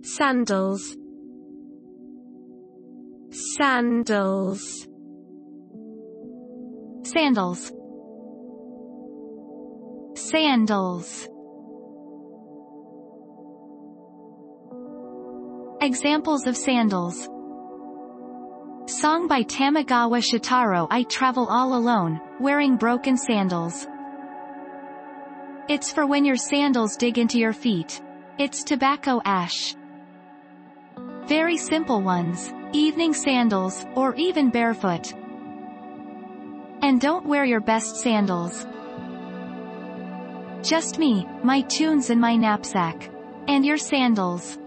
Sandals. Sandals. Sandals. Sandals. Examples of sandals. Song by Tamagawa Shitaro. I travel all alone, wearing broken sandals. It's for when your sandals dig into your feet. It's tobacco ash. Very simple ones. Evening sandals, or even barefoot. And don't wear your best sandals. Just me, my tunes and my knapsack. And your sandals.